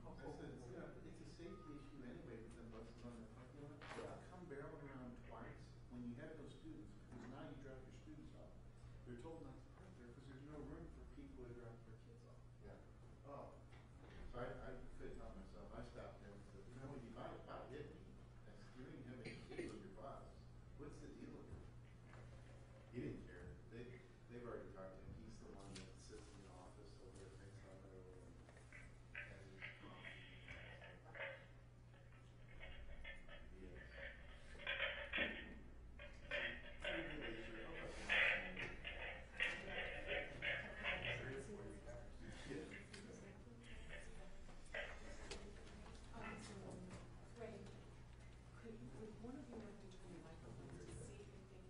I said, you know, it's a safety issue anyway with them buses on the parking lot. Yeah. Come barrel around twice when you have those students, because now you drop your students off. They're told not to park there because there's no room for people to drop their kids off. Yeah. Oh. So I couldn't help myself. I stopped him and said, you know, you might hit me. That's doing him a kid with your bus. What's the deal with it? He didn't care. They've already talked to him. He's the one that sits in the office over at Thanks Auto and has his yes. Wait, would one of you like to turn the microphone to see if they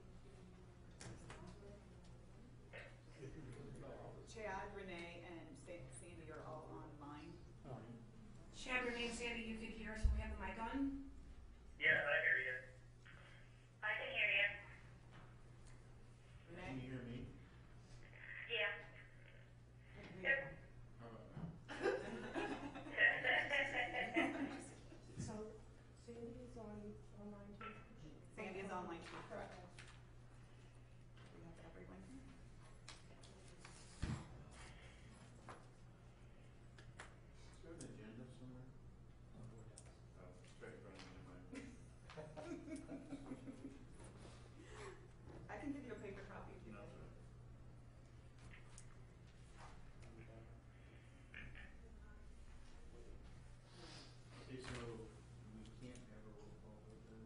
can Chad, Renee, and Sandy are all online. Chad, Renee, and Sandy, you could hear us when we have the mic on? Yes, I hear you. I can hear you. Can you hear me? Yeah. Yep. How about now? So Sandy is online too? Sandy is online too, correct? We have everyone here. Is there an agenda somewhere? Oh, it's right in front of me. I can give you a paper copy if you No, like. sir. Okay, so we can't have a roll call with them.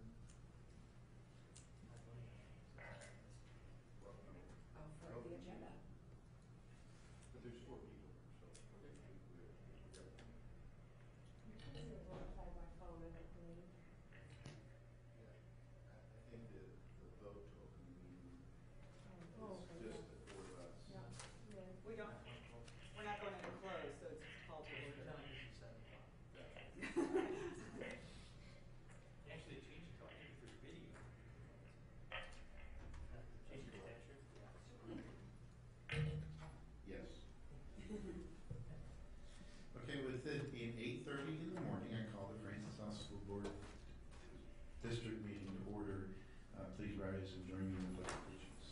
Well, no. Oh, for the agenda. But there's 4 people, so. Okay. You can verify by phone, I don't believe. Yeah. I think the vote to open the meeting Oh, is okay, just yeah. the 4 of us. Yeah, yeah. We don't, we're not going to close, so it's called to order. Actually, change it to, I think if there's video. Change your picture. Yes. Okay, with it being 8:30 in the morning, I call the Francis House School Board District meeting to order. Please rise and join me in the pledge of allegiance.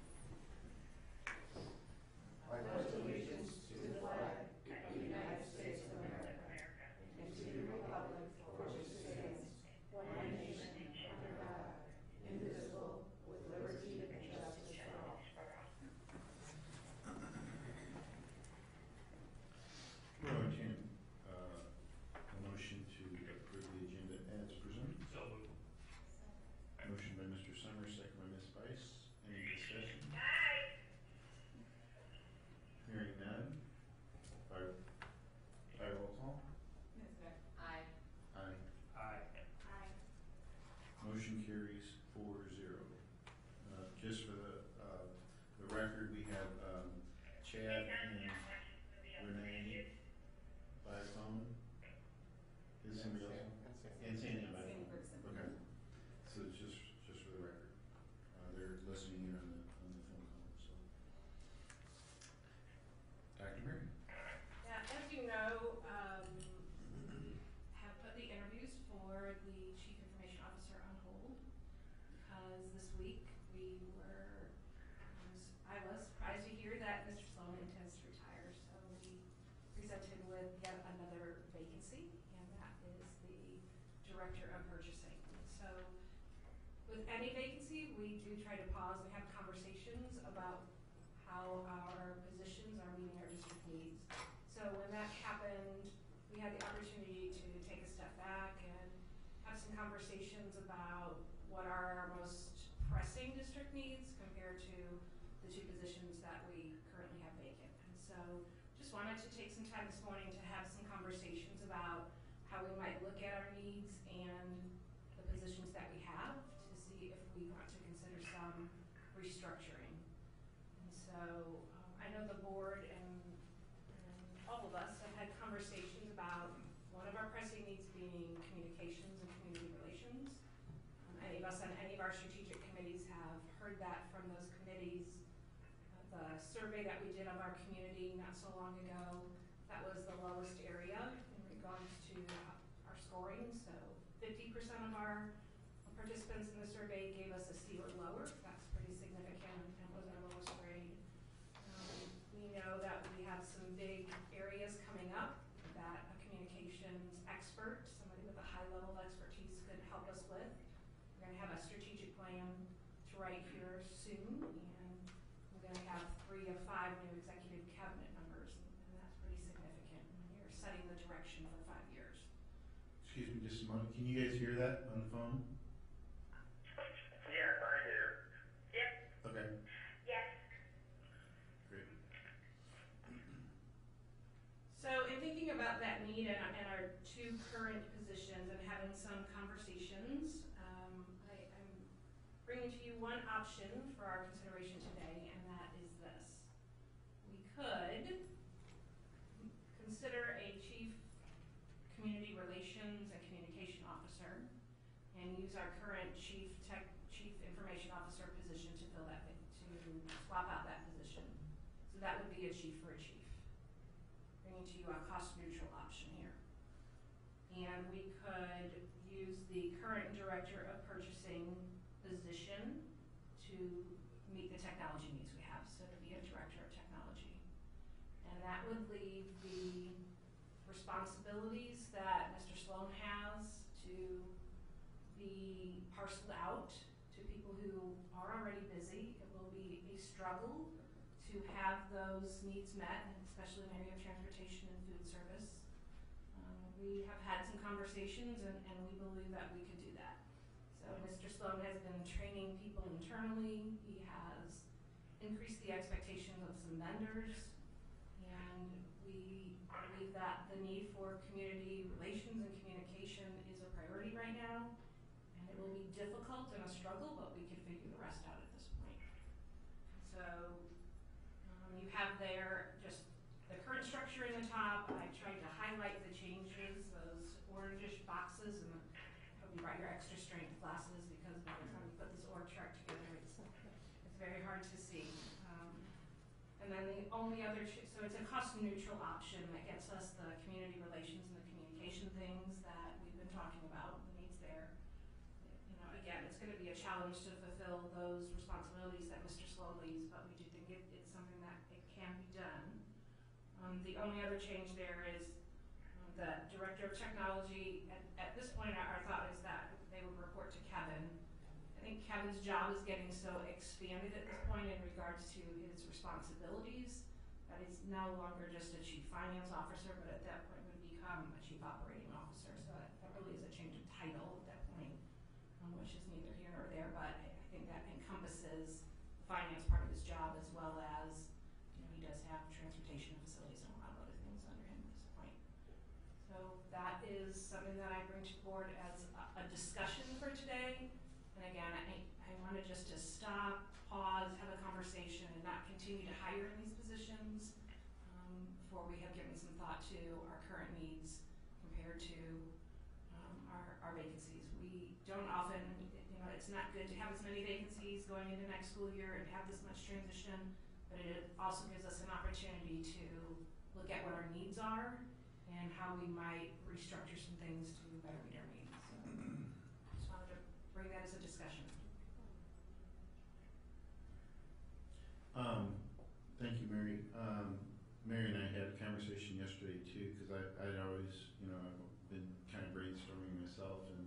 I pledge allegiance to the flag of the United States of America and to the republic for which it stands, one nation, under God, indivisible, with liberty and justice for all. We're going to a motion to approve the agenda as presented. So moved. Motion by Mr. Summers, second by Ms. Bice. Any discussion? Hi. Hearing none. By roll call. Ms. Beck? Aye. Aye. Aye. Aye. Motion carries 4-0. Just for the record, we have Chad and Renee by phone. Is somebody else? And Sandy by Sandy phone. Ferguson. Okay. So it's just for the record. They're listening in on the phone call. So, Dr. Mary. Yeah, as you know, we have put the interviews for the Chief Information Officer on hold because this week I was surprised to hear that Mr. Sloan intends to retire, so we presented with yet another vacancy, and that is the Director of Purchasing. So with any vacancy, we do try to pause and have conversations about how our positions are meeting our district needs. So when that happened, we had the opportunity to take a step back and have some conversations about what are our most pressing district needs compared to the 2 positions that we currently have vacant. And so just wanted to take some time this morning to have some conversations about how we might look at our needs and the positions that we have to see if we want to consider some restructuring. And so I know the board and all of us have had conversations about one of our pressing needs being communications and community relations. Any of us on any of our strategic committees have heard that from those committees. The survey that we did of our community not so long ago, that was the lowest area in regards of our participants in the survey gave us a C or lower. That's pretty significant and was our lowest grade. We know that we have some big areas coming up that a communications expert, somebody with a high level of expertise, could help us with. We're going to have a strategic plan to write here soon, and we're going to have 3 of 5 new executive cabinet members, and that's pretty significant when you're setting the direction for 5 years. Excuse me just a moment. Can you guys hear that on the phone? Yes, I do. Yep. Okay, Yes. great. So in thinking about that need and our 2 current positions and having some conversations, I'm bringing to you one option for our consideration today, and that is this. We could consider a chief community relations and communication officer and use our current chief information officer position to fill that, to swap out that position. So that would be a chief for a chief. Bringing to you a cost neutral option here. And we could use the current director of purchasing position to meet the technology needs we have, so to be a director of technology. And that would leave the responsibilities that Mr. Sloan has to be parceled out to people who are already busy. It will be a struggle to have those needs met, and especially in the area of transportation and food service. We have had some conversations, and we believe that we could do that. So Mr. Sloan has been training people internally. He has increased the expectations of some vendors, and we believe that the need for community relations and communication is a priority right now, and it will be difficult and a struggle, but we can figure the rest out at this point. So you have there just the current structure in the top. I tried to highlight the changes, those orangish boxes, and I hope you brought your extra strength glasses, because by the time you put this org chart together, it's very hard to see. And then the only other, so it's a cost neutral option that gets us the community relations and the communication things that we've been talking about, the needs there. You know, again, it's going to be a challenge to fulfill those responsibilities that Mr. Sloan leaves, but we do think it's something that it can be done. The only other change there is the director of technology. At this point, our thought is that they would report to Kevin. I think Kevin's job is getting so expanded at this point in regards to his responsibilities that he's no longer just a chief finance officer, but at that point would become a chief operating officer. So that really is a change of title at that point, which is neither here nor there, but I think that encompasses the finance part of his job, as well as, you know, he does have transportation and facilities and a lot of other things under him at this point. So that is something that I bring to the board as a discussion for today. And again, I wanted just to stop, pause, have a conversation, and not continue to hire in these positions before we have given some thought to our current needs compared to our vacancies. We don't often, you know, it's not good to have as many vacancies going into next school year and have this much transition, but it also gives us an opportunity to look at what our needs are and how we might restructure some things to better meet our needs. So just wanted to bring that as a discussion. Thank you, Mary. Mary and I had a conversation yesterday too, because I'd always, you know, I've been kind of brainstorming myself and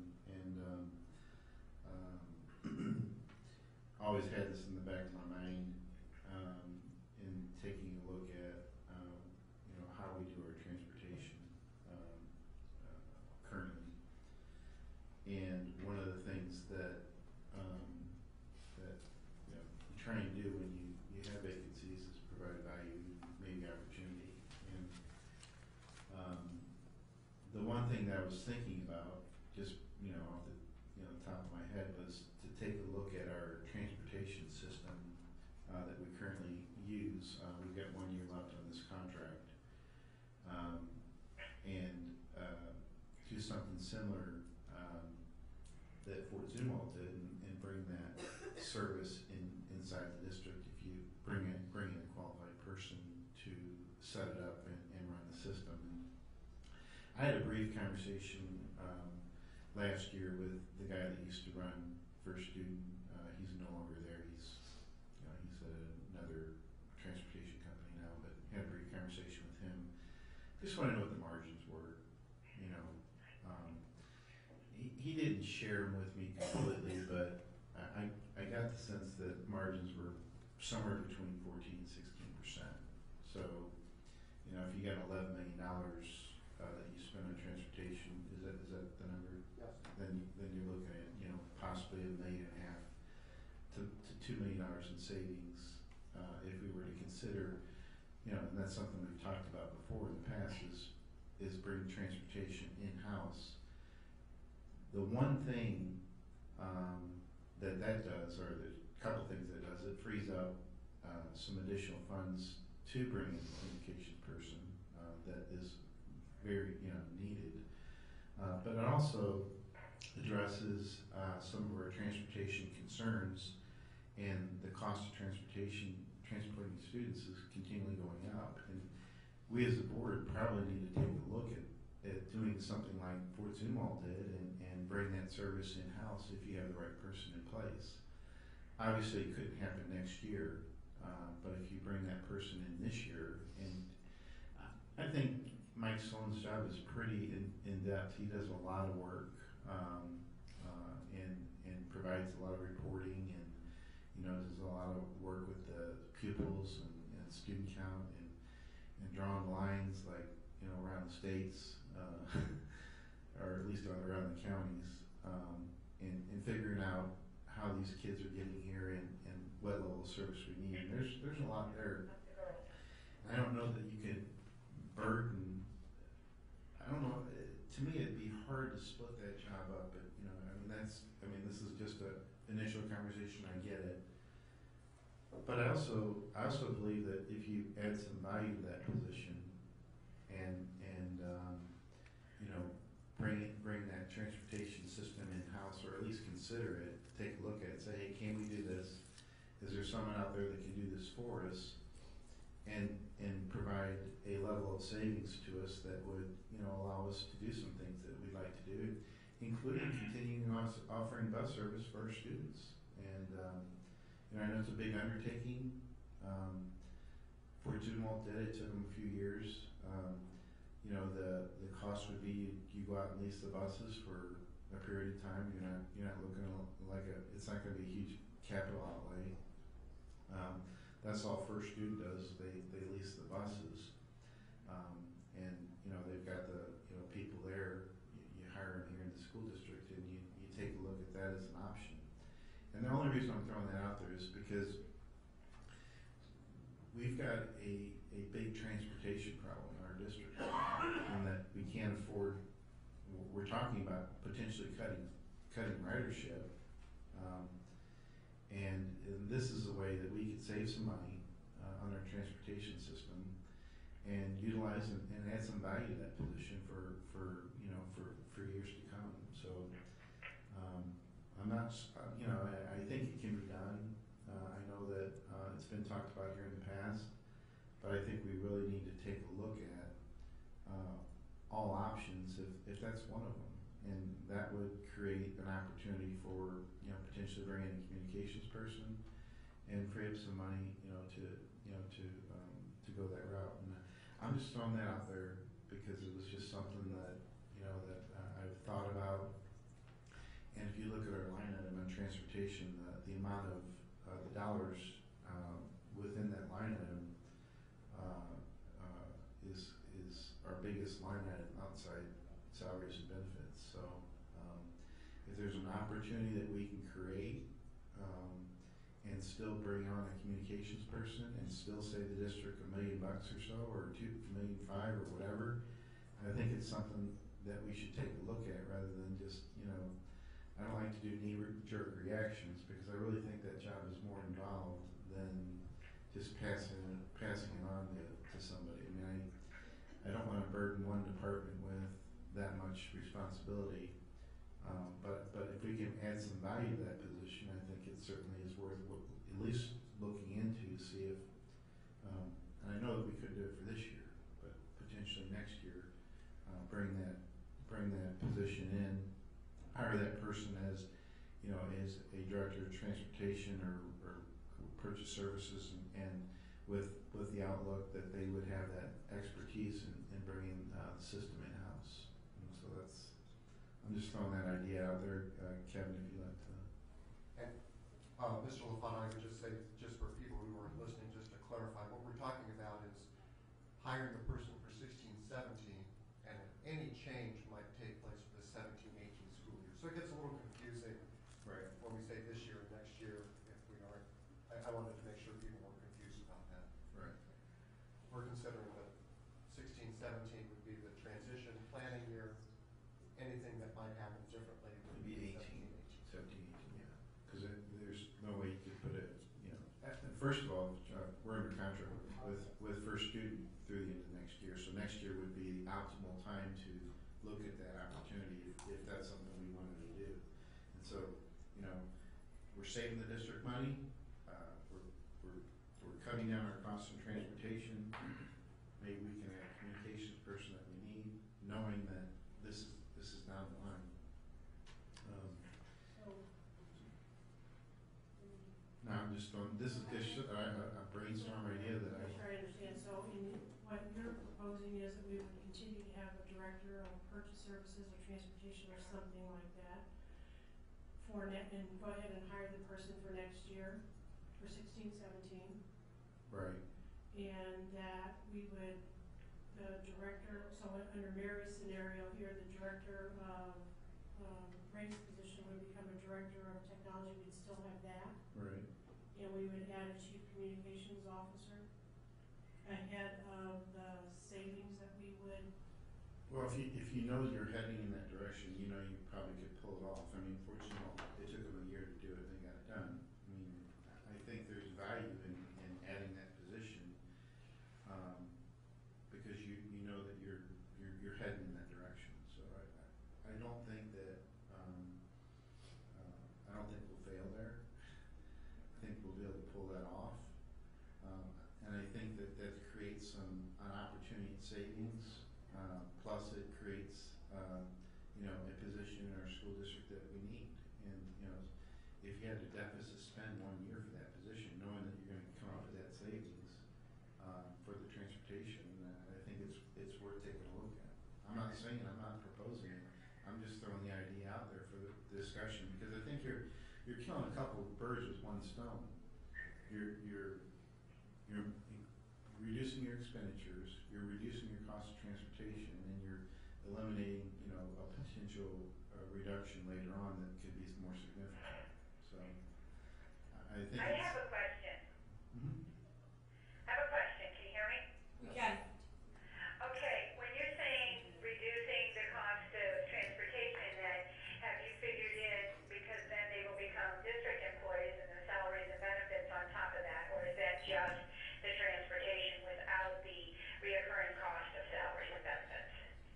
always had this in the back of my mind in taking a look at, you know, how we do our transportation currently. And one of the things that you know, you try and do when you have vacancies is provide value, maybe opportunity. And the one thing that I was thinking about, just, you know, off the top of my head, was to take a look at our transportation system that we currently use. We've got 1 year left on this contract, and do something similar that Fort Zumwalt did, and bring that service inside the district. If you bring in a qualified person to set it up and run the system. And I had a brief conversation last year with the guy that used to run First Student. He's no longer there. He's at another transportation company now, but had a brief conversation with him. Just wanted to know what the margins were. You know, he didn't share them with me completely, but I got the sense that margins were somewhere between 14 and 16%. So, you know, if you got $11 million that you spend on transportation, is that the number? Yes. Then you're looking at, you know, possibly $1.5 million to $2 million in savings if we were to consider, you know, and that's something we've talked about before in the past is bring transportation in house. The one thing that does, or the couple things that does, it frees up some additional funds to bring in a communication person that is very, you know, needed. But it also addresses some of our transportation concerns, and the cost of transporting students is continually going up. And we as a board probably need to take a look at doing something like Fort Zumwalt did and bring that service in-house if you have the right person in place. Obviously, it couldn't happen next year, but if you bring that person in this year, and I think Mike Sloan's job is pretty in-depth. He does a lot of work and provides a lot of reporting, and, you know, does a lot of work with the pupils and student count and drawing lines, like, you know, around the states, or at least around the counties, and figuring out how these kids are getting here and what level of service we need. And there's a lot there. I don't know that you can burden. I don't know. To me, it'd be hard to split that job up. But, you know, this is just an initial conversation. I get it. But I also believe that if you add some value to that position and you know, bring that transportation system in house, or at least consider it, take a look at it, say, hey, can we do this? Is there someone out there that can do this for us? And provide a level of savings to us that would, you know, allow us to do some things that we'd like to do, including continuing offering bus service for our students. And you know, I know it's a big undertaking. Fort Zumwalt did it. It took them a few years. You know, the cost would be you go out and lease the buses for a period of time. You're not looking like it's not going to be a huge capital outlay. That's all First Student does. They lease the buses, and, you know, they've got the, you know, people there. You hire them here in the school district, and you take a look at that as an option. And the only reason I'm throwing that out there is because we've got a big transportation problem in our district, and that we can't afford. We're talking about potentially cutting ridership. And this is a way that we could save some money on our transportation system and utilize and add some value to that position for years to come. So I'm not, you know, I think it can be done. I know that it's been talked about here in the past, but I think we really need to take a look at all options if that's one of them. And that would create an opportunity for, you know, potentially bringing in a communications person and free up some money, you know, to go that route. And I'm just throwing that out there because it was just something that, you know, that I've thought about. And if you look at our line item on transportation, the amount of the dollars within that line item is our biggest line item outside salaries and benefits. So if there's an opportunity that we can create and still bring on a communications person and still save the district $1 million or so, or $2.5 million or whatever, I think it's something that we should take a look at rather than just, you know, I don't like to do knee-jerk reactions because I really think that job is more involved than just passing it on to somebody. I mean, I don't want to burden one department with that much responsibility, but if we can add some value to that position, I think it certainly is worth at least looking into to see if, and I know that we could do it for this year, but potentially next year, bring that position in. hire that person as, you know, as a director of transportation or purchase services and with the outlook that they would have that expertise in bringing the system in-house. And so I'm just throwing that idea out there, Kevin, if you like to. And Mr. LaFont, I would just say, just for people who weren't listening, just to clarify, what we're talking about is hiring the person for 16-17, and any change might take place for the 17-18 school year. So it gets a little confusing Right. when we say this year and next year if we aren't. I wanted to make sure people weren't confused about that. Right. We're considering that 16-17 would be the transition planning year. Anything that might happen differently would It'd be 17, 18, yeah. Because there's no way you could put it, you know, first of all, we're under contract with First Student through the end of next year. So next year would be the optimal time to look at that opportunity if that's something we wanted to do. And so, you know, we're saving the district money. We're cutting down our costs in transportation. Maybe we can have a communications person that we need, knowing that this is down the line. Now I'm just throwing, this is just a brainstorm idea that I'm sure I understand. So what you're proposing is that we would continue to have a director of purchase services or transportation or something like that and go ahead and hire the person for next year for 16-17. right. And that we would, the director, so under Mary's scenario here, the director of Ray's position would become a director of technology. We'd still have that. Right. And we would add a chief communications officer ahead of the savings that we would. Well, if you know you're heading in that direction, you know you probably could pull it off. I mean, fortunately, it took them a year to do it and they got it done. I mean, I think there's value in adding that position because you know that you're heading in that direction. So I don't think that I don't think we'll fail there. I think we'll be able to pull that off, and I think that creates an opportunity in savings. Plus, it creates you know, a position in our school district that we need. And you know, if you had to deficit spend 1 year for that position, knowing that you're going to come up with that savings for the transportation, I think it's worth taking a look at. I'm not saying, I'm not proposing it. I'm just throwing the idea out there for the discussion because I think you're killing a couple of birds with one stone. You're reducing your expenditures, you're reducing your cost of transportation, and you're eliminating, you know, a potential reduction later on that could be more significant. So I think I have a question. Mhm. I have a question. Can you hear me? We can. Okay, when you're saying reducing the cost of transportation, then have you figured in, because then they will become district employees and the salaries and benefits on top of that, or is that just the transportation without the reoccurring cost of salaries and benefits?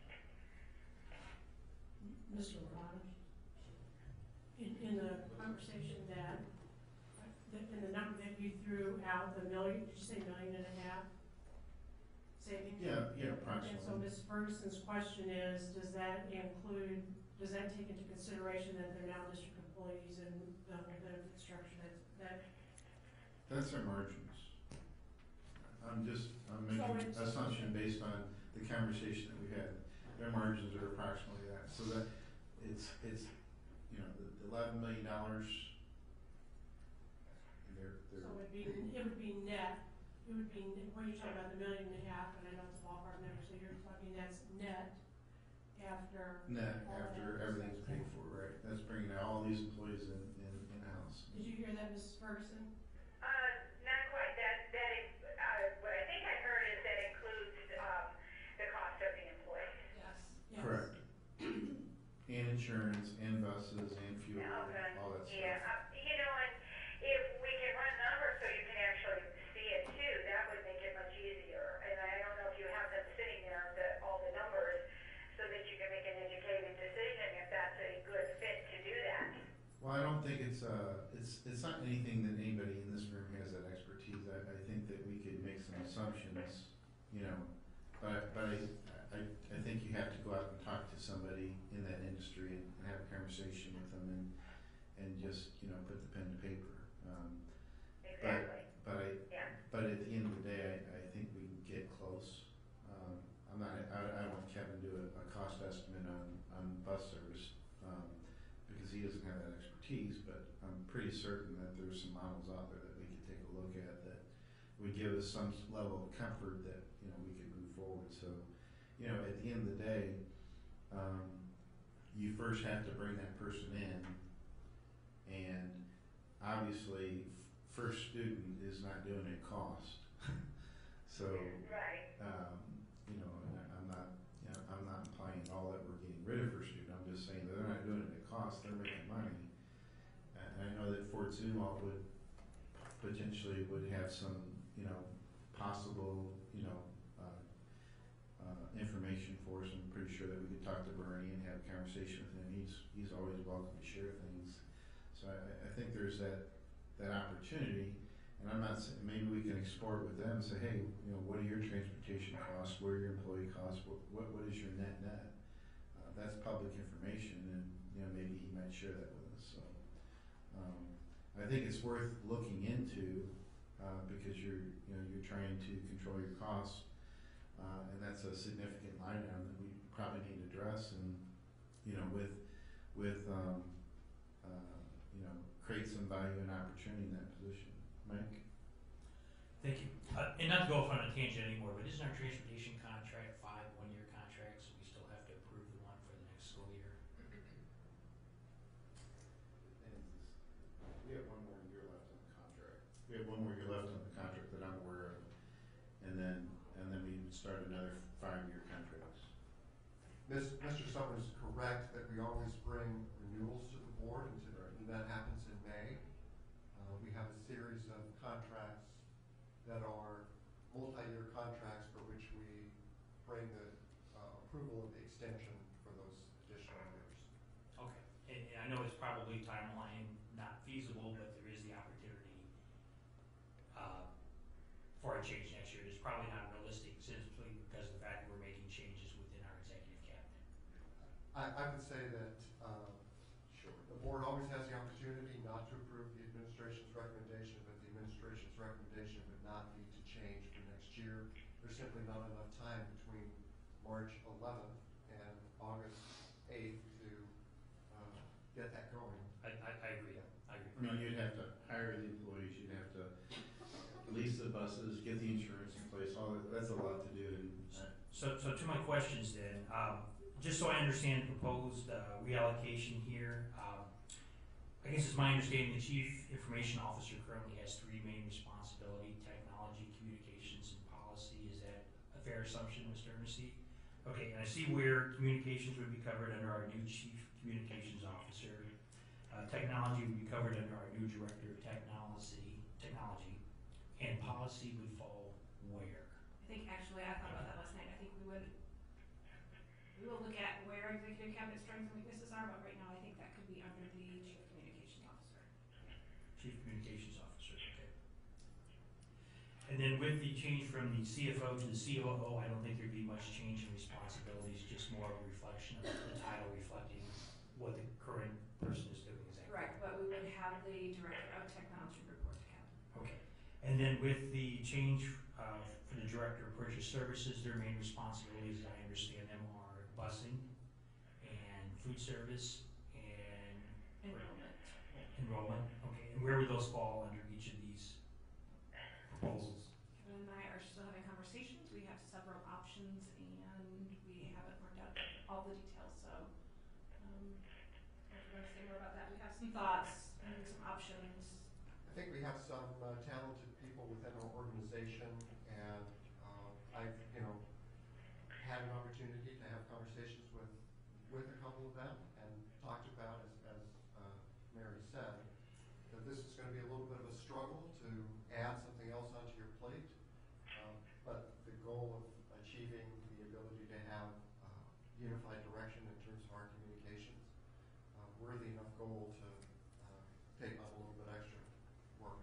Mr. LaFont, in the conversation that, in the number that you threw out, the million, did you say $1.5 million savings? Yeah, And approximately. so Ms. Ferguson's question is, does that take into consideration that they're now district employees and the whole benefit structure That's our margins. I'm making an assumption based on the conversation that we had. Their margins are approximately that. So that it's you know, the $11 million. so it would be net. It would be, when you're talking about the $1.5 million, and I know it's a ballpark number, so you're talking that's net after. net all after that. everything's paid for, right? That's bringing all these employees in-house. Did you hear that, Mrs. Ferguson? Not quite. What I think I heard is that includes the cost of the employees. Yes. Yes. Correct. And insurance, and buses, and fuel, Okay. all that stuff. Yeah, you know, and if we can run numbers so you can actually see it too, that would make it much easier. And I don't know if you have them sitting there, all the numbers, so that you can make an educated decision if that's a good fit to do that. Well, I don't think it's not anything that anybody in this room has that expertise. I think that we could make some assumptions, you know, but I think you have to go out and talk to somebody in that industry and have a conversation conversation with them and just, you know, put the pen to paper. Exactly. Yeah. But at the end of the day, I think we can get close. I don't want Kevin to do a cost estimate on bus service, because he doesn't have that expertise, but I'm pretty certain that there's some models out there that we could take a look at that would give us some level of comfort that, you know, we could move forward. So, you know, at the end of the day, you first have to bring that person in, and obviously first student is not doing it cost. So, Right. you know, and I'm not implying at all that we're getting rid of first student. I'm just saying that they're not doing it at cost, they're making money. And I know that Fort Zumwalt would potentially have some, you know, possible, you know, information for us. I'm pretty sure that we could talk to Bernie and have a conversation with him. He's always welcome to share things. So I think there's that opportunity, and I'm not saying, maybe we can explore it with them and say, hey, you know, what are your transportation costs? What are your employee costs? What is your net? That's public information, and, you know, maybe he might share that with us. So I think it's worth looking into, because you're trying to control your costs. And that's a significant line item that we probably need to address, and, you know, you know, create some value and opportunity in that position. Mike? Thank you. And not to go off on a tangent anymore, but isn't our transportation contract 5 one-year contracts, so we still have to approve the one for the next school year? We have one more year left on the contract. We have one more year left on the contract that I'm aware of, and then we start another 5-year contracts. Mr. Summers is correct that we always bring renewals to the board, and that happens in May. We have a series of contracts that are multi-year contracts for which we bring the approval of the extension for those additional years. Okay. And I know it's probably timeline not feasible, but there is the opportunity for a change next year. It's probably not realistic simply because of the fact that we're making changes within our executive cabinet. I would say that the board always has the opportunity not to approve the administration's recommendation, but the administration's recommendation would not be to change for next year. There's simply not enough time between March 11th and August 8th to get that going. I agree. Yeah. I agree. I mean, you'd have to hire the employees, you'd have to lease the buses, get the insurance in place, all that, that's a lot to do. And So to my questions then, just so I understand the proposed reallocation here, I guess it's my understanding the Chief Information Officer currently has 3 main responsibilities: technology, communications, and policy. Is that a fair assumption, Mr. Ernest? Okay, and I see where communications would be covered under our new Chief Communications Officer. Technology would be covered under our new Director of Technology, and policy would fall where? I think actually, I thought about that last night. I think we will look at where executive cabinet strengths and weaknesses are, but right now I think that could be under the Chief Communications Officer. Chief Communications Officer, okay. And then with the change from the CFO to the COO, I don't think there'd be much change in responsibilities, just more of a reflection of the title reflecting what the current person is doing. Is that Correct, but we would have the Director of Technology report to cabinet. Okay. And then with the change for the Director of Purchase Services, their main responsibilities, as I understand them, are busing and food service and enrollment. Okay. And where would those fall under each of these proposals? Kevin and I are still having conversations. We have several options and we haven't worked out all the details, so if you want to say more about that, we have some thoughts and some options. I think we have some talented people within our organization, and I've, had an opportunity to have conversations with a couple of them and talked about, as Mary said, that this is going to be a little bit of a struggle to add something else onto your plate, but the goal of achieving the ability to have unified direction in terms of our communications, worthy enough goal to take on a little bit extra work.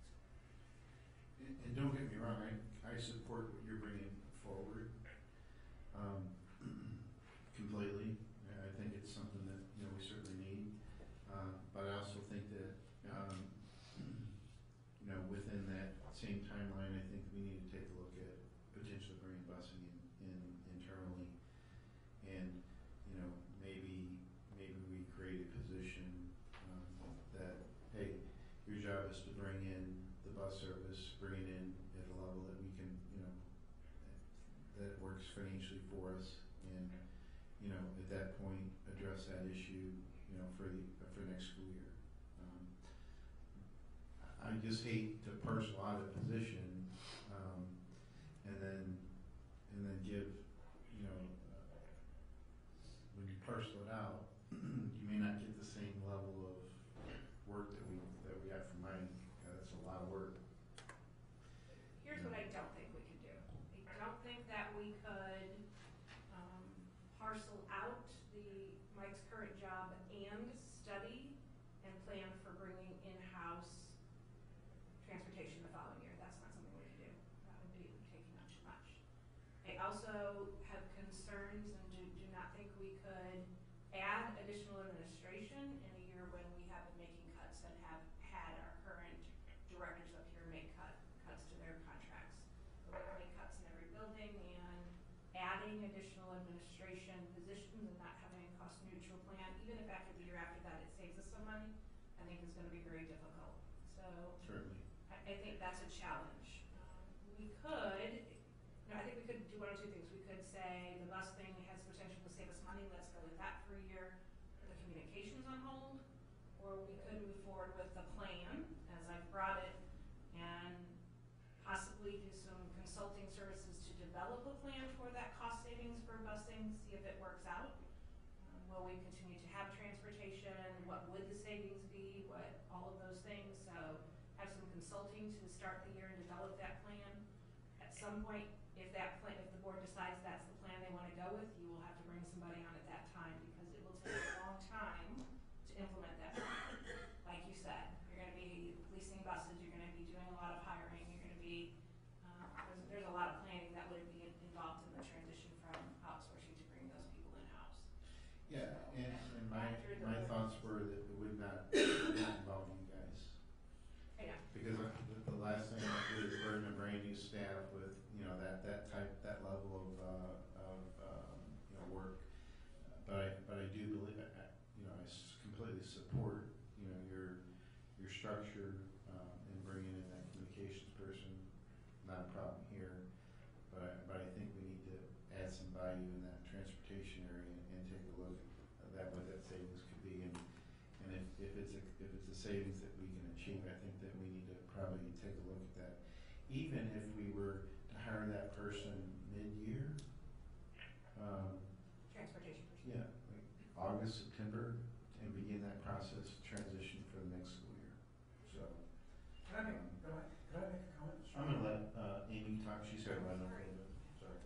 And don't get me wrong, I support what you're bringing forward completely. I think it's something that we certainly need. for next school year. I just hate to parcel out a position, and then give, when you parcel it out, you may not get the same level of work that we got from Mike. That's a lot of work. Here's what I don't think we could do. I don't think that we could parcel out Mike's current job and study and plan for bringing in-house transportation the following year. That's not something we can do. That would be taking up too much. I also have concerns and do not think we could add additional administration in a year when we have been making cuts and have had our current directors up here make cuts to their contracts. We can make cuts in every building, and adding additional administration positions and not having a cost neutral plan, even if after the year after that it saves us some money, I think is going to be very difficult. So Certainly. I think that's a challenge. We could, I think we could do one of two things. We could say the bus thing has potential to save us money, let's go with that for a year, put the communications on hold, or we could move forward with the plan as I've brought it and possibly do some consulting services to develop a plan for that cost savings for busing, see if it works out. Will we continue to have transportation? What would the savings be? What, all of those things. So have some consulting to start the year and develop that plan. At some point, if the board decides that's the plan they want to go with, you will have to bring somebody on at that time, because it will take a long time to implement that plan. Like you said, you're going to be leasing buses, you're going to be doing a lot of hiring, you're going to be, there's a lot of planning that would be involved in the transition from outsourcing to bringing those people in-house. Yeah, and my thoughts were that it would not involve you guys. I know. Because the last thing I do is burden a brand new staff with, that level of work. But I do believe, I completely support, your structure, in bringing in that communications person. Not a problem here, but I think we need to add some value in that transportation area and take a look at what that savings could be. And if it's a savings that we can achieve, I think that we need to probably take a look at that. Even if we were to hire that person mid-year, Transportation person. yeah, like August, September, and begin that process transition for the next school year. So, Could I make a comment? I'm gonna let Amy talk. She's got to run a little bit. Sorry.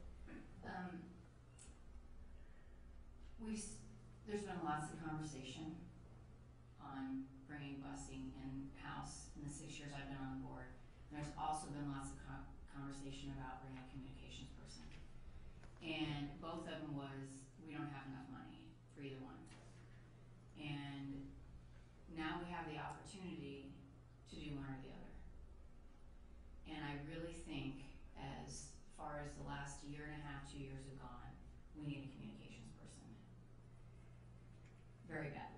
There's been lots of conversation on bringing busing in-house in the 6 years I've been on the board. There's also been lots of conversation about bringing a communications person. And both of them was, we don't have enough money for either one. And now we have the opportunity to do one or the other. And I really think, as far as the last year and a half, 2 years have gone, we need a communications person. Very badly.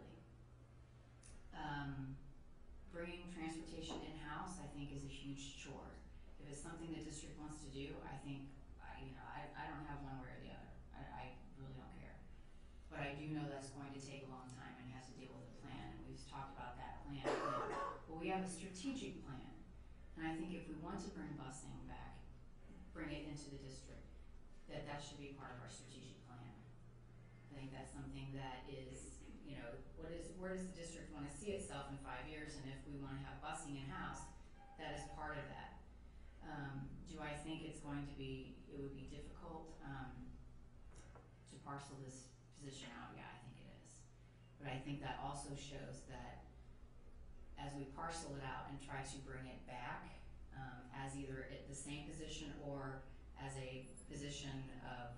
Bringing transportation in-house, I think, is a huge chore. If it's something the district wants to do, I think, I don't have one way or the other. I really don't care. But I do know that's going to take a long time and has to deal with a plan, and we've talked about that plan. But we have a strategic plan. And I think if we want to bring busing back, bring it into the district, that should be part of our strategic plan. I think that's something that is, where does the district want to see itself in 5 years? And if we want to have busing in-house, that is part of that. Do I think it would be difficult to parcel this position out? Yeah, I think it is. But I think that also shows that as we parcel it out and try to bring it back as either the same position or as a position of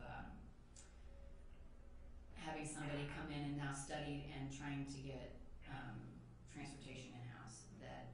having somebody come in and now study and trying to get transportation in-house, that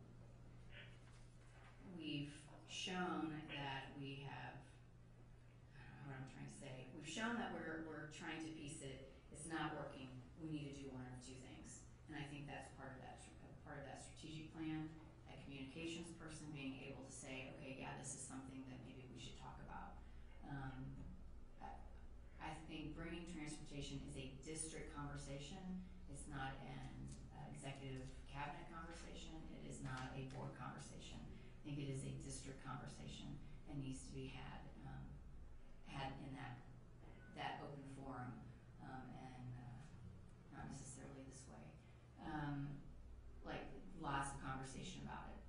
we've shown that we have, I don't know what I'm trying to say, we've shown that we're trying to piece it, it's not working, we need to do one of two things. And I think that's part of that strategic plan, a communications person being able to say, okay, yeah, this is something that maybe we should talk about. I think bringing transportation is a district conversation, It's not an executive cabinet conversation. It is not a board conversation. I think it is a district conversation and needs to be had in that open forum, and not necessarily this way. Like lots of conversation about it.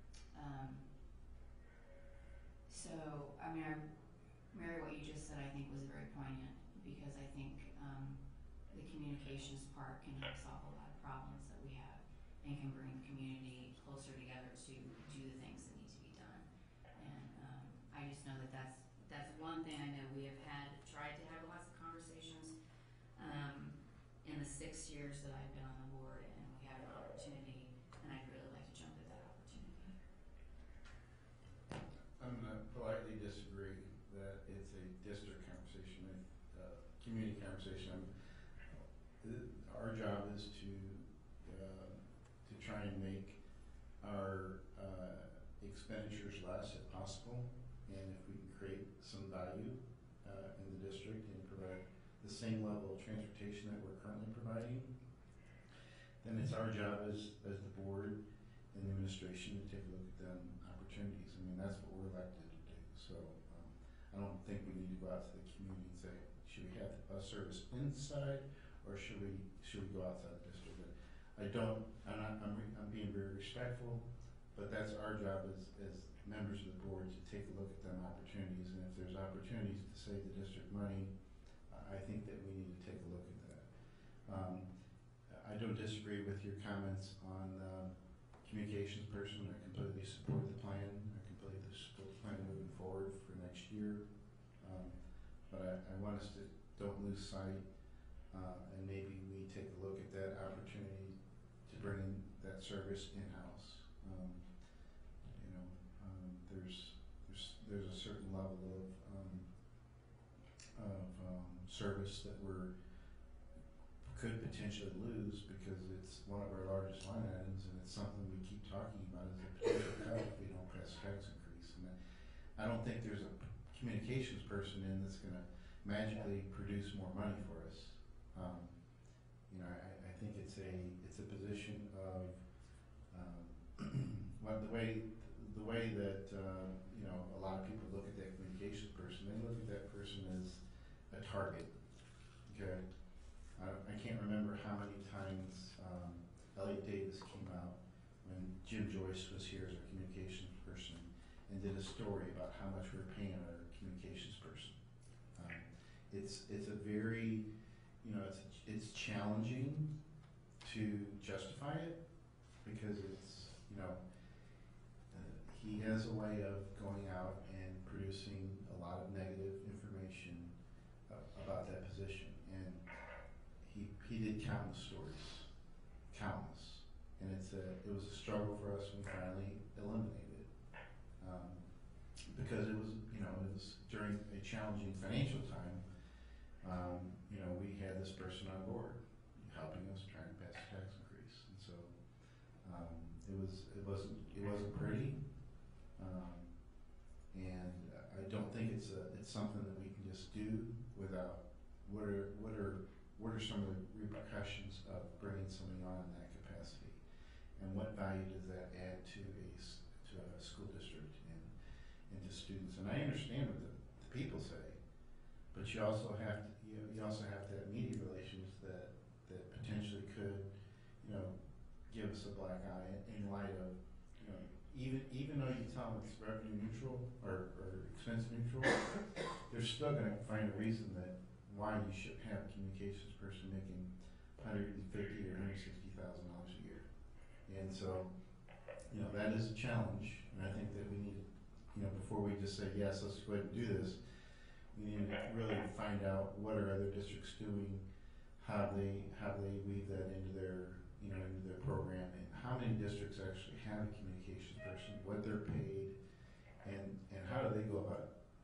So, I mean, Mary, what you just said I think was very poignant, because I think the communications part can help solve a lot of problems that we have and can bring the community closer together to do the things that need to be done. And I just know that that's one thing I know we have tried to have lots of conversations in the 6 years that I've been on the board, and we had an opportunity, and I'd really like to jump at that opportunity. I'm gonna politely disagree that it's a district conversation, community conversation. Our job is to try and make our expenditures less if possible, and if we can create some value in the district and provide the same level of transportation that we're currently providing, then it's our job as the board and the administration to take a look at them opportunities. I mean, that's what we're elected to do. So I don't think we need to go out to the community and say, should we have a service inside or should we go outside the district? I'm being very respectful, but that's our job as members of the board to take a look at them opportunities. And if there's opportunities to save the district money, I think that we need to take a look at that. I don't disagree with your comments on communications person. I completely support the plan. I completely support the plan moving forward for next year. But I want us to don't lose sight, and maybe we take a look at that opportunity to bring that service in-house. There's a certain level of service that could potentially lose because it's one of our largest line items, and it's something we keep talking about as a potential cut if we don't pass tax increase. And I don't think there's a communications person in that's going to magically produce more money for us. I think it's a position of the way that a lot of people look at that communications person. They look at that person as a target. Okay, I can't remember how many times Elliot Davis came out when Jim Joyce was here as our communications person and did a story about how much we're paying our communications person. It's a very, it's challenging to justify it because it's, he has a way of going out and producing a lot of negative information about that position. And he did countless stories, countless. And it was a struggle for us when we finally eliminated it. Because it was during a challenging financial time, we had this person on board helping us trying to pass a tax increase. And so it wasn't pretty. And I don't think it's something that we can just do without what are some of the repercussions of bringing somebody on in that capacity, and what value does that add to a school district and to students? And I understand what the people say, but you also have to have media relations that potentially could give us a black eye in light of even though you tell them it's revenue neutral or expense neutral, they're still going to find a reason that why you should have a communications person making $150,000 or $160,000 a year. And so, that is a challenge, and I think that we need, before we just say yes, let's go ahead and do this, we need to really find out what are other districts doing, how they weave that into their program, and how many districts actually have a communications person, what they're paid, and how do they go about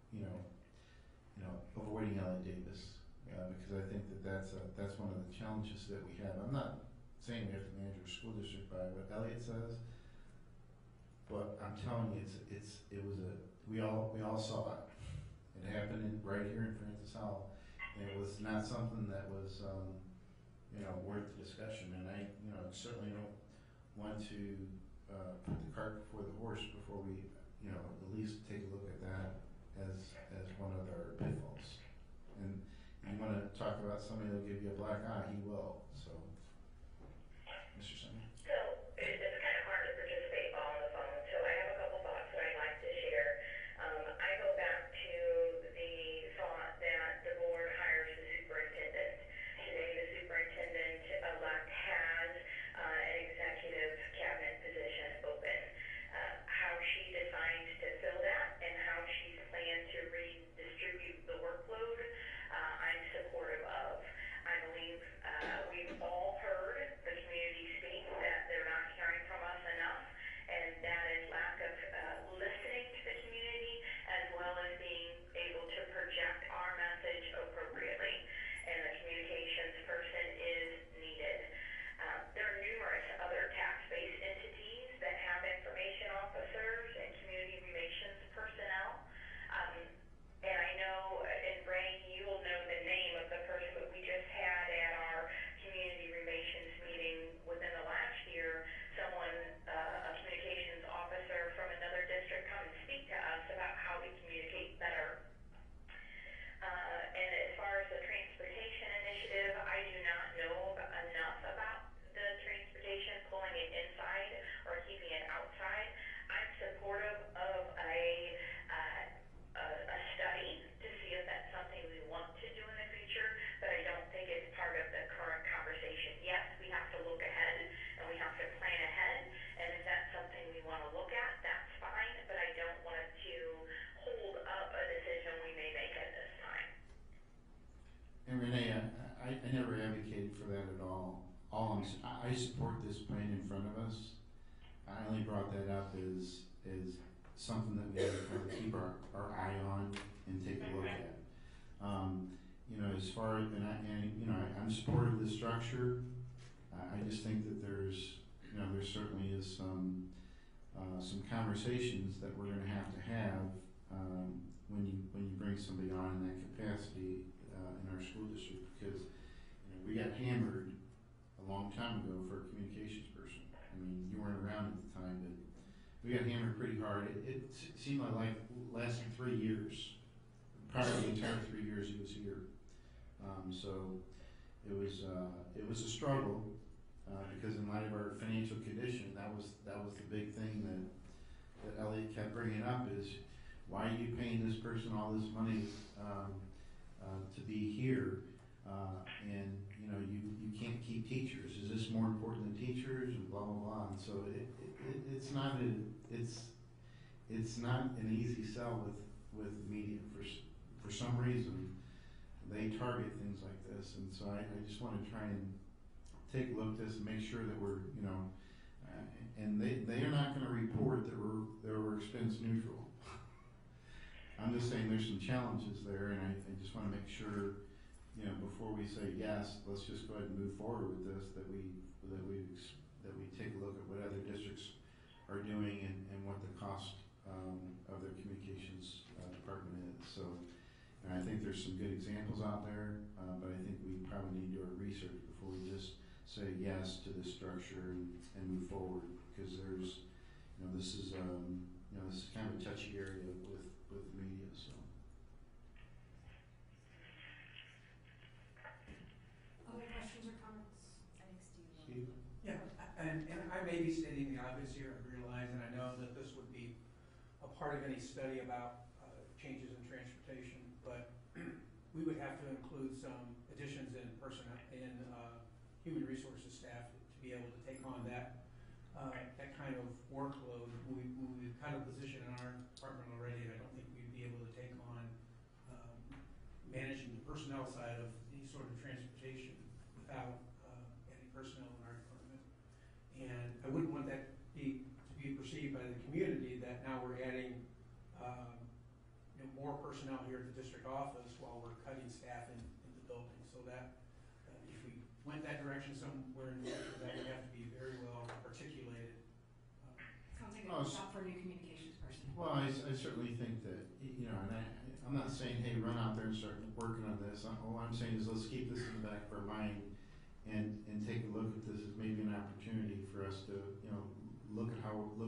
avoiding Elliot Davis, because I think that's one of the challenges that we have. I'm not saying we have to manage our school district by what Elliot says, but I'm telling you, we all saw it. It happened right here in Francis Howell, and it was not something that was worth the discussion, and I, certainly don't want to, put the cart before the horse before we, at least take a look at that as one of our pitfalls. And you wanna talk about somebody that'll give you a black eye, he will, so. Mr. Simon? So, it's kind of hard to participate while on the phone, so I have a couple thoughts that I'd like to share. I go back to the thought that the board hires the superintendent. Today, the superintendent-elect has an executive cabinet position open. How she decides to fill that and how she's planned to redistribute the workload, I'm supportive of. I believe we've all heard the community speak that they're not hearing from us enough, and that is lack of listening to the community as well as being able to project our message appropriately. And the communications person is needed. There are numerous other tax-based entities that have information officers and community relations personnel. And I know, and Ray, you will know the name of the person that we just had at our community relations meeting within the last year. Someone, a communications officer from another district, come and speak to us about how we communicate better. And as far as the transportation initiative, I do not know enough about the transportation, pulling it inside or keeping it outside. I'm supportive of a study to see if that's something we want to do in the future, but I don't think it's part of the current conversation. Yes, we have to look ahead and we have to plan ahead, and if that's something we want to look at, that's fine, but I don't want to hold up a decision we may make at this time. And Renee, I never advocated for that at all. I support this plan in front of us. I only brought that up as something that we have to kind of keep our eye on and take a look at. As far as, I'm supportive of the structure. I just think that there certainly is some conversations that we're going to have when you bring somebody on in that capacity in our school district, because we got hammered a long time ago for a communications person. I mean, you weren't around at the time, but we got hammered pretty hard. It seemed like lasted 3 years, probably the entire 3 years he was here. So it was a struggle because in light of our financial condition, that was the big thing that Elliot kept bringing up is, why are you paying this person all this money to be here, and you can't keep teachers? Is this more important than teachers? And blah blah blah. And so it's not an easy sell with media for some reason. They target things like this, and so I just want to try and take a look at this and make sure that we're and they are not going to report that we're expense neutral. I'm just saying there's some challenges there, and I just want to make sure, before we say yes, let's just go ahead and move forward with this, that we take a look at what other districts are doing and what the cost of their communications department is. So, and I think there's some good examples out there, but I think we probably need to do our research before we just say yes to this structure and move forward, because there's, this is kind of a touchy area with the media. So. Other questions or comments? I think Steve. Yeah, and I may be stating the obvious here, I realize, and I know that this would be a part of any study about changes in transportation, but we would have to include some additions in personnel, in human resources staff to be able to take on that kind of workload. We've kind of positioned in our department already, and I don't think we'd be able to take on managing the personnel side of any sort of transportation without any personnel in our department. And I wouldn't want that to be perceived by the community that now we're adding more personnel here at the district office while we're cutting staff in the building. So that if we went that direction somewhere in the future, that would have to be very well articulated. Sounds like a job for a new communications person. Well, I certainly think that, and I'm not saying, hey, run out there and start working on this. All I'm saying is let's keep this in the back of our mind and take a look at this as maybe an opportunity for us to, you know, look at how we're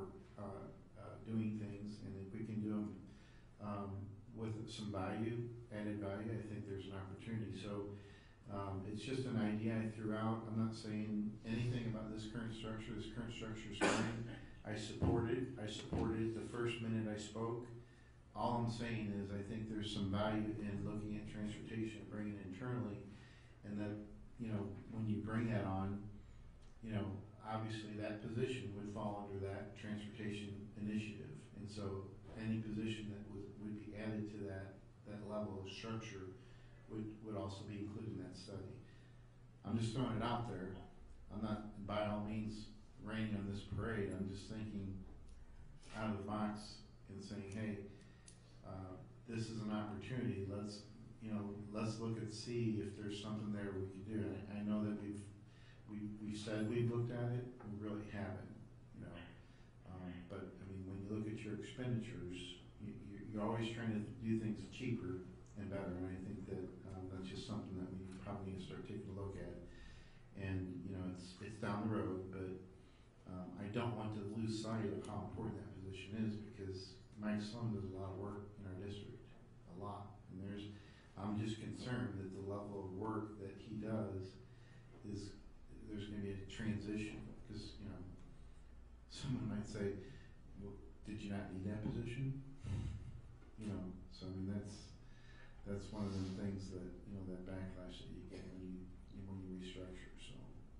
doing things, and if we can do them with some value, added value, I think there's an opportunity. So it's just an idea I threw out. I'm not saying anything about this current structure. This current structure is fine. I support it. I supported it the first minute I spoke. All I'm saying is I think there's some value in looking at transportation, bringing it internally, and that, you know, when you bring that on, you know, obviously that position would fall under that transportation initiative. And so any position that would be added to that level of structure would also be included in that study. I'm just throwing it out there. I'm not by all means raining on this parade. I'm just thinking out of the box and saying, hey, this is an opportunity. Let's look and see if there's something there we can do. And I know that we've said we've looked at it, we really haven't, you know. But I mean, when you look at your expenditures, you're always trying to do things cheaper and better. And I think that that's just something that we probably need to start taking a look at. And you know, it's down the road, but I don't want to lose sight of how important that position is, because Mike Sloan does a lot of work in our district, a lot. And I'm just concerned that the level of work that he does is, there's going to be a transition, because, you know, someone might say, well, did you not need that position? You know, so I mean, that's one of the things that, you know, that backlash that you get when you restructure. So,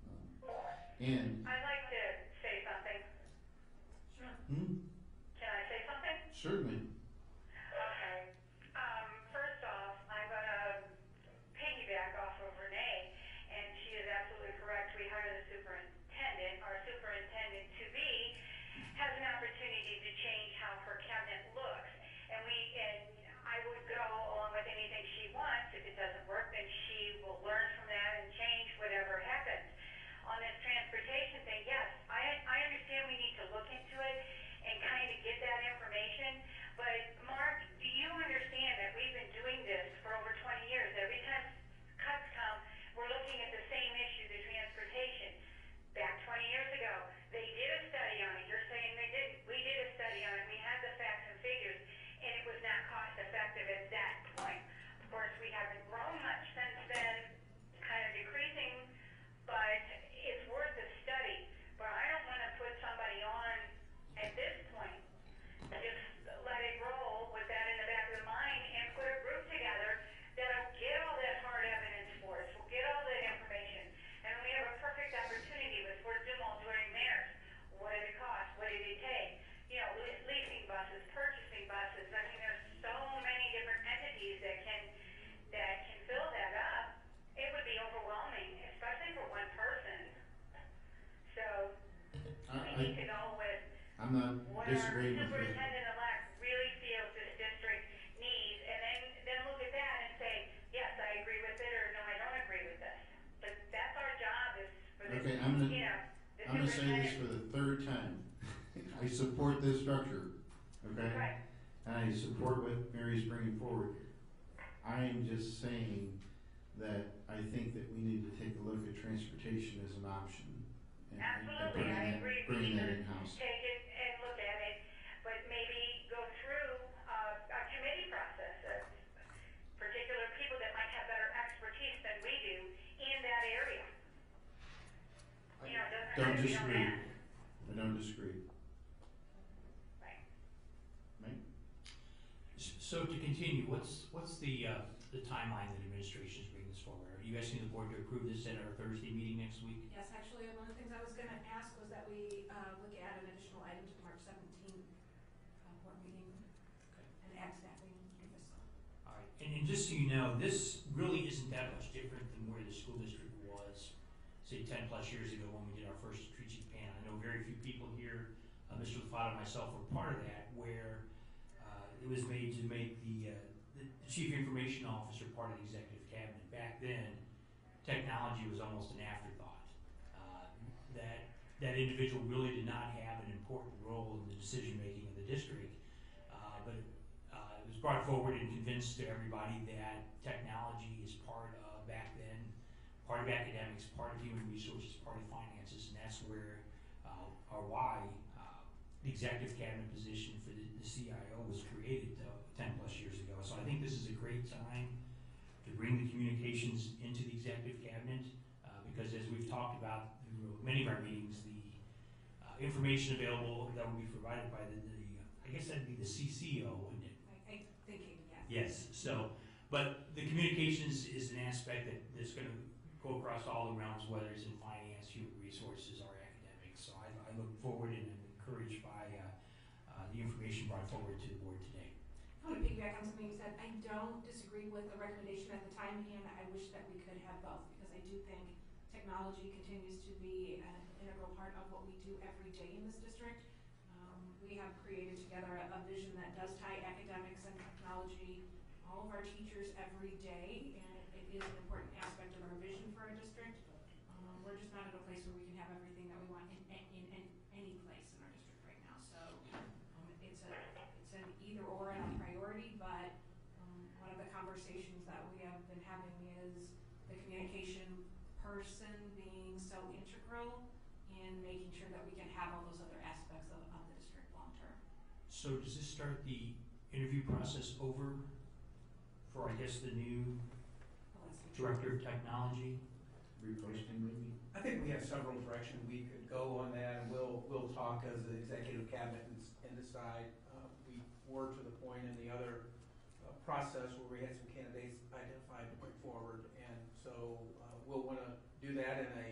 and I'd like to say something. Sure. Can I say something? Certainly. Okay. First off, I'm going to piggyback off of Renee, and she is absolutely correct. We hire the superintendent. Our superintendent-to-be has an opportunity to change how her cabinet looks. And I would go along with anything she wants. If it doesn't work, then she will learn from that and change whatever happens. On this transportation thing, yes, I understand we need to look into it and kind of get that information. But Mark, do you understand that we've been doing this for over 20 years? Every time cuts come, we're looking at the same issue, the transportation. Back 20 years ago, they did a study on it. You're saying they didn't. We did a study on it. We had the facts and figures, and it was not cost effective at that point. Of course, we haven't grown much since then, kind of decreasing, but it's worth a study. But I don't want to put somebody on at this point. Just let it roll with that in the back of the mind and put a group together that'll get all that hard evidence for us. We'll get all that information. And we have a perfect opportunity with Fort Dumont doing theirs. What did it cost? What did it take? You know, leasing buses, purchasing buses. I mean, there's so many different entities that can fill that up. It would be overwhelming, especially for one person. So we need to go with I'm not what our disagreeing with you. superintendent-elect really feels this district needs, and then look at that and say, yes, I agree with it, or no, I don't agree with this. But that's our job, is for the, Okay, I'm gonna the say this superintendent. for the third time. I support this structure, okay? Right. And I support what Mary's bringing forward. I am just saying that I think that we need to take a look at transportation as an option. And Absolutely, I agree. We bringing need that to in-house. take it and look at it, but maybe go through a committee process of particular people that might have better expertise than we do in that area. You know, it doesn't Don't have to be on disagree. that. I don't disagree. Right. Mike? So to continue, what's the timeline that administration is bringing this forward? Are you asking the board to approve this at our Thursday meeting next week? Yes, actually, one of the things I was gonna ask was that we, look at an additional item to the March 17th, board meeting and add staffing to this. All right, and just so you know, this really isn't that much different than where the school district was, say 10 plus years ago when we did our first strategic plan. I know very few people here, Mr. LaFato and myself were part of that, where it was made to make the chief information officer part of the executive cabinet. Back then, technology was almost an afterthought. That individual really did not have an important role in the decision making of the district, but it was brought forward and convinced to everybody that technology is part of, back then, part of academics, part of human resources, part of finances, and that's where, or why, the executive cabinet position for the CIO was created 10 plus years ago. So I think this is a great time to bring the communications into the executive cabinet, because as we've talked about through many of our meetings, the information available that will be provided by I guess that'd be the CCO, wouldn't it? I thinking, yes. Yes, so, but the communications is an aspect that's gonna go across all the realms, whether it's in finance, human resources, or academics. So I look forward and am encouraged by the information brought forward to the board today. I want to piggyback on something you said. I don't disagree with the recommendation at the time, and I wish that we could have both, because I do think technology continues to be an integral part of what we do every day in this district. We have created together a vision that does tie academics and technology, all of our teachers every day, and it is an important aspect of our vision for our district. We're just not at a place where we can have everything that we want in any place in our district right now. So it's an either or and a priority, but one of the conversations that we have been having is the communication person being so integral in making sure that we can have all those other aspects of the district long term. So does this start the interview process over for, I guess, the new director of technology? Reposting maybe? I think we have several directions we could go on that, and we'll talk as the executive cabinet and decide. We were to the point in the other process where we had some candidates identified to put forward, and so we'll want to do that in a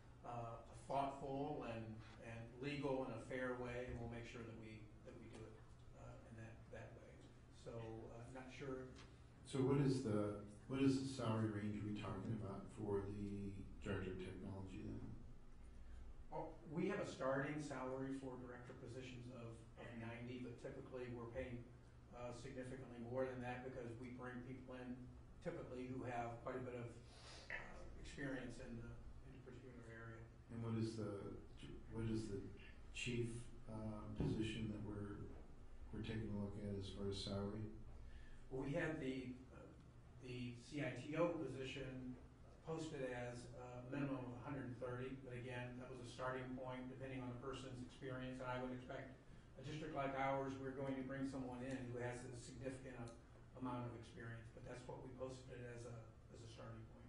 thoughtful and legal and a fair way, and we'll make sure that we do it in that way. So not sure. So what is the salary range we talking about for the director of technology then? We have a starting salary for director positions of 90, but typically we're paying significantly more than that because we bring people in typically who have quite a bit of experience in a particular area. And what is the chief position that we're taking a look at as far as salary? Well, we have the CITO position posted as a minimum of 130, but again, that was a starting point depending on the person's experience, and I would expect a district like ours, we're going to bring someone in who has a significant amount of experience, but that's what we posted it as a starting point.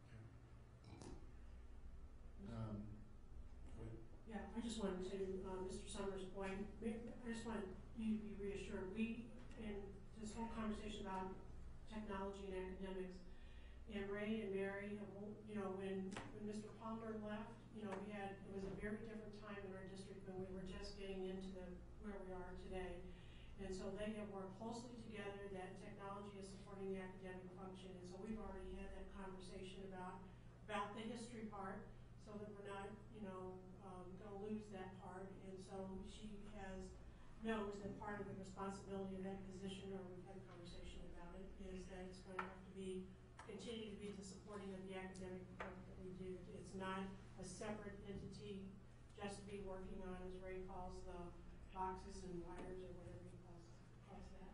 Yeah, I just wanted to, Mr. Summers' point, I just want you to be reassured. We, in this whole conversation about technology and academics, and Ray and Mary, you know, when Mr. Palmer left, you know, it was a very different time in our district when we were just getting into where we are today. And so they have worked closely together, that technology is supporting the academic function, and so we've already had that conversation about the history part, so that we're not, you know, going to lose that part. And so she knows that part of the responsibility of that position, or we've had a conversation about it, is that it's going to have to continue to be the supporting of the academic work that we do. It's not a separate entity just to be working on, as Ray calls, the boxes and wires or whatever he calls that.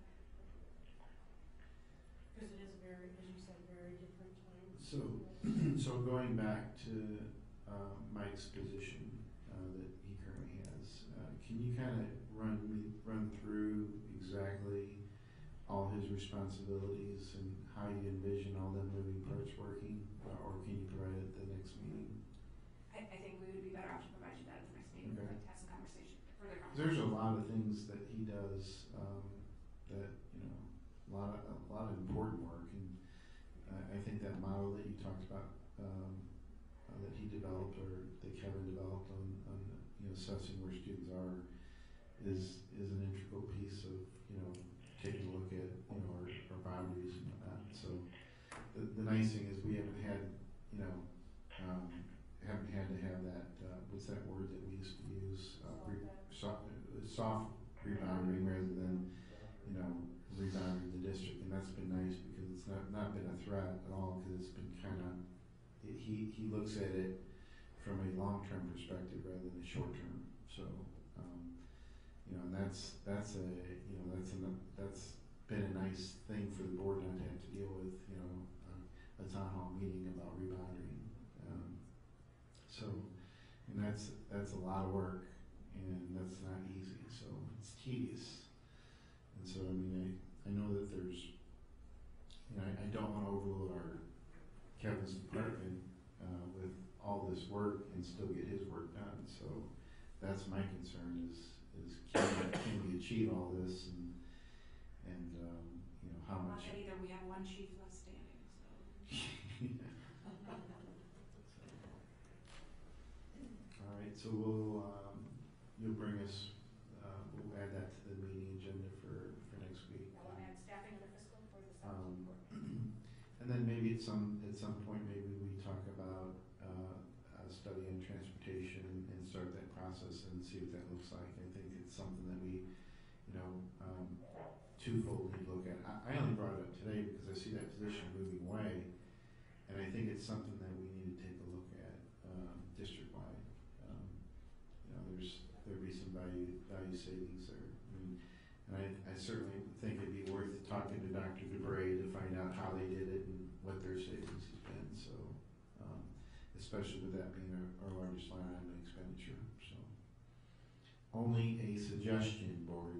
Because it is a very, as you said, very different time. So going back to Mike's position that he currently has, can you kind of run through exactly all his responsibilities and how you envision all them moving parts working, or can you provide it at the next meeting? I think we would be better off to provide you that at the next meeting. Okay. We'd like to have some further conversation. There's a lot of things that he does that, you know, a lot of important work, and I think that model that you talked about that he developed, or that Kevin developed on you know, assessing where students are is an integral piece of, you know, taking a look at, you know, our boundaries and whatnot. So the nice thing is we haven't had, you know, haven't had to have that what's that word that we used to use, soft rebounding rather than, you know, rebounding the district, and that's been nice because it's not been a threat at all, because it's been kind of, he looks at it from a long-term perspective rather than a short-term. So you know, and that's been a nice thing for the board not to have to deal with, you know, a town hall meeting about rebounding. that's a lot of work, and that's not easy, so it's tedious. And so, I mean, I know that there's, you know, I don't want to overload Kevin's department with all this work and still get his work done. So that's my concern is can we achieve all this and you know, how much. Not either, we have one chief left standing, so. All right, so you'll bring us, we'll add that to the meeting agenda for next week. I want to add staffing in the fiscal for the 17th board. And then maybe at some point, maybe we talk about a study in transportation and start that process and see what that looks like. I think it's something that we, you know, twofold need to look at. I only brought it up today because I see that position moving away, and I think it's something that we need to take a look at district-wide. You know, there'd be some value savings there. And I certainly think it'd be worth talking to Dr. DeBray to find out how they did it and what their savings has been. So, especially with that being our largest line item expenditure. So, only a suggestion, board.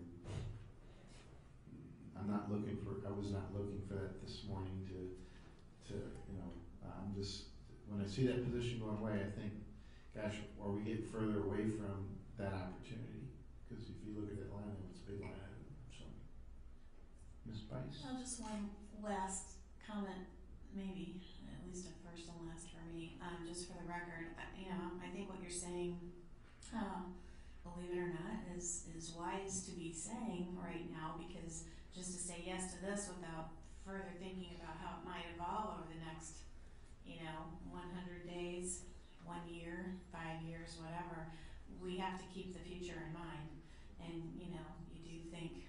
I was not looking for that this morning to you know, I'm just, when I see that position going away, I think, gosh, are we getting further away from that opportunity? Because if you look at that line item, it's a big line item. So, Ms. Bice? Well, just one last comment, maybe, at least a first and last for me, just for the record. You know, I think what you're saying, believe it or not, is wise to be saying right now, because just to say yes to this without further thinking about how it might evolve over the next, you know, 100 days, 1 year, 5 years, whatever, we have to keep the future in mind. And, you know, you do think,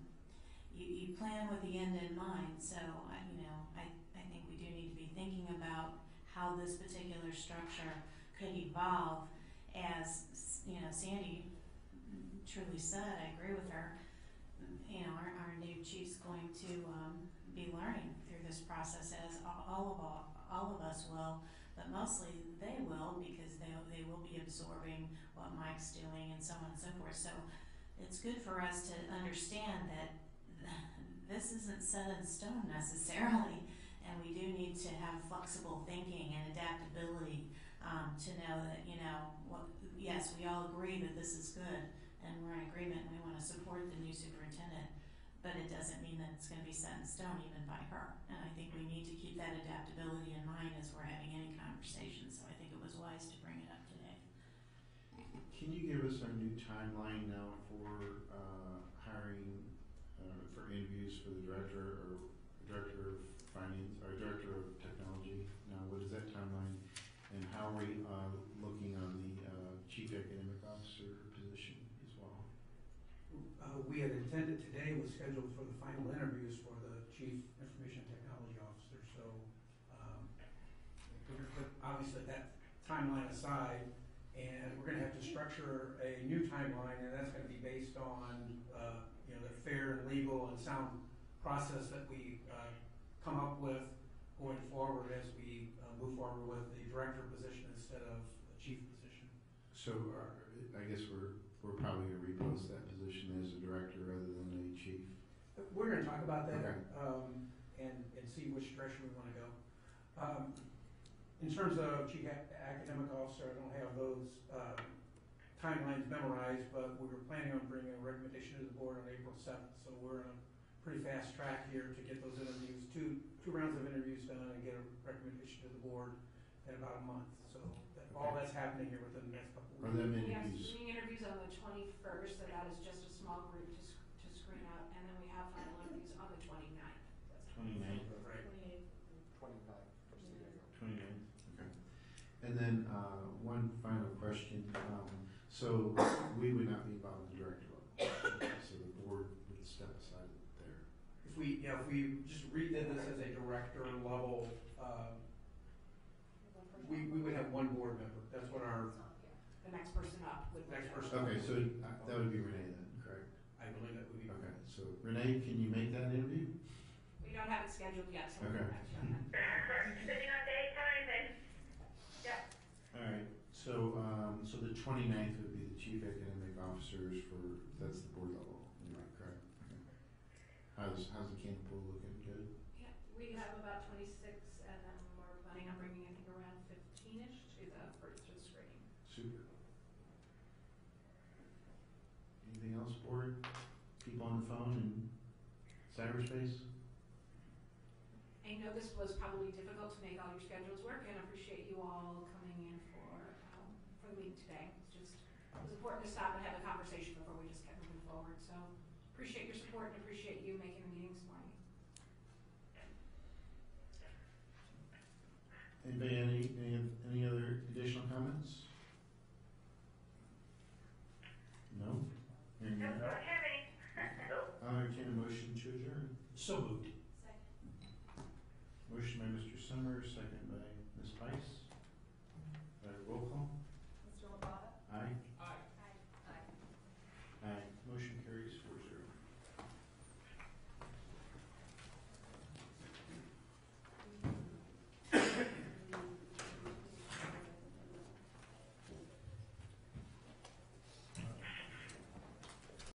you plan with the end in mind. So, you know, I think we do need to be thinking about how this particular structure could evolve as, you know, Sandy truly said, I agree with her. You know, our new chief's going to be learning through this process, as all of us will, but mostly they will, because they will be absorbing what Mike's doing and so on and so forth. So it's good for us to understand that this isn't set in stone necessarily, and we do need to have flexible thinking and adaptability to know that, you know, yes, we all agree that this is good, and we're in agreement and we want to support the new superintendent, but it doesn't mean that it's going to be set in stone even by her. And I think we need to keep that adaptability in mind as we're having any conversation, so I think it was wise to bring it up today. Can you give us our new timeline now for hiring, for interviews for the director of finance or director of technology? Now, what is that timeline, and how are we looking on the chief academic officer position as well? We had intended today was scheduled for the final interviews for the chief information technology officer. So we're going to put obviously that timeline aside, and we're going to have to structure a new timeline, and that's going to be based on you know, the fair and legal and sound process that we come up with going forward as we move forward with the director position instead of the chief position. So I guess we're probably going to repost that position as a director rather than a chief. We're going to talk about that. Okay. And see which direction we want to go. In terms of chief academic officer, I don't have those timelines memorized, but we were planning on bringing a recommendation to the board on April 7th. So we're on a pretty fast track here to get those interviews, two rounds of interviews done, and get a recommendation to the board in about a month. So all that's happening here within the next couple of Are weeks. them We have interviews? screening interviews on the 21st, so that is just a small group to screen out, and then we have final interviews on the 29th. 29th. Right. 29th. Okay. And then one final question. So we would not be involved in the director level. So the board would step aside there. If we just redid this as a director level, we would have one board member. That's what our The next person up would be. next person. Okay, so that would be Renee then, correct? I believe that would be. Okay, so Renee, can you make that interview? We don't have it scheduled yet, so Okay. we're not sure on that. Depending on daytime, and, yeah. All right, so the 29th would be the chief academic officers for, that's the board level, am I correct? Okay. How's the camp pool looking? Good? Yeah, we have about 26, and then we're planning on bringing, I think, around 15-ish to the screening. Super. Anything else, board? People on the phone and cyberspace? I know this was probably difficult to make all your schedules work, and I appreciate you all coming in for the meeting today. It was important to stop and have a conversation before we just kept moving forward. So appreciate your support and appreciate you making the meeting this morning. Anybody, any other